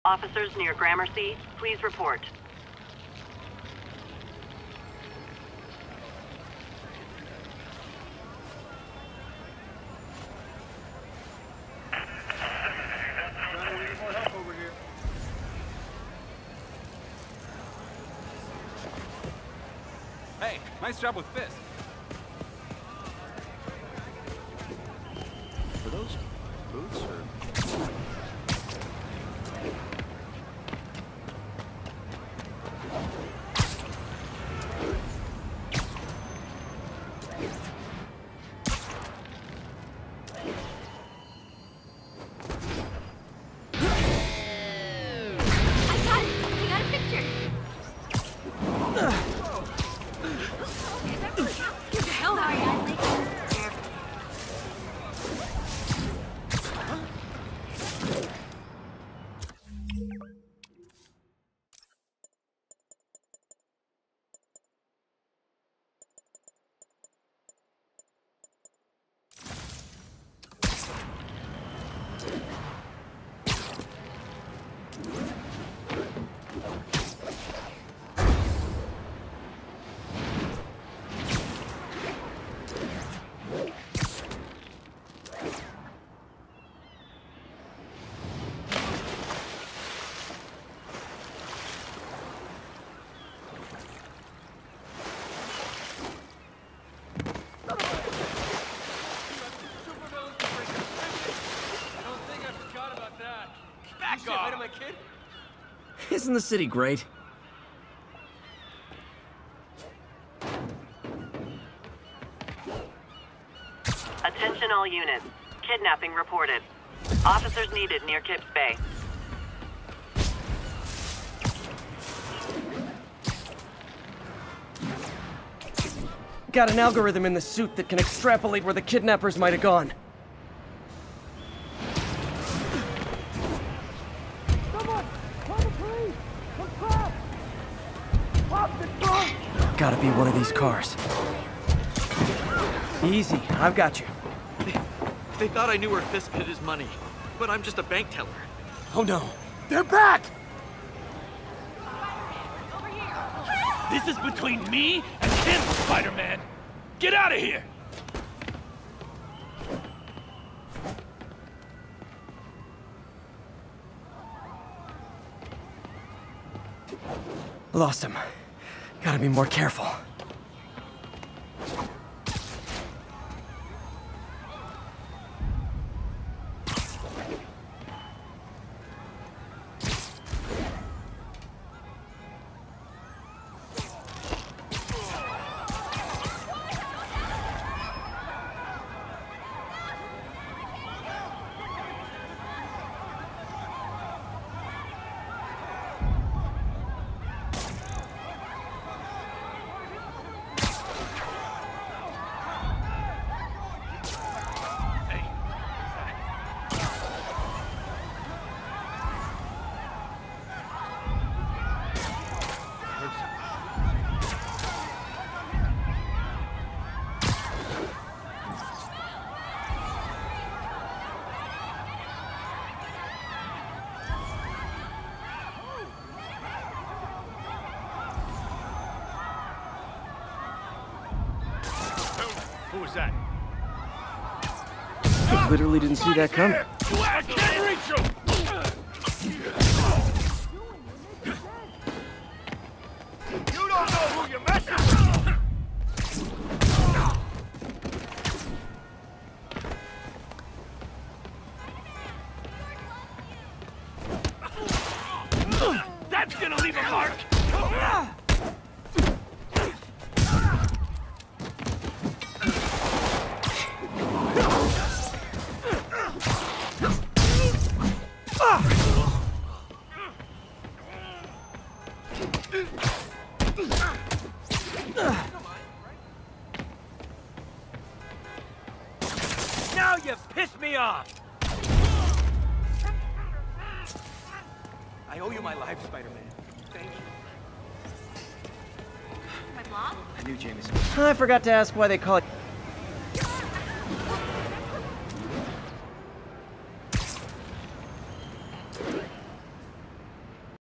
Officers near Gramercy, please report. Hey, nice job with Fist. Are those boots or... Isn't the city great? Attention all units. Kidnapping reported. Officers needed near Kips Bay. Got an algorithm in the suit that can extrapolate where the kidnappers might have gone. Gotta be one of these cars. Easy, I've got you. They thought I knew where Fisk hid his money, but I'm just a bank teller. Oh no, they're back! This is between me and him, Spider-Man! Get out of here! Lost him. Gotta be more careful. Who was that? I literally didn't see that coming. I can't reach him! You don't know who you're messing with! That's gonna leave a mark! Now you've pissed me off! I owe you my life, Spider-Man. Thank you. My mom? I knew Jameson. I forgot to ask why they call it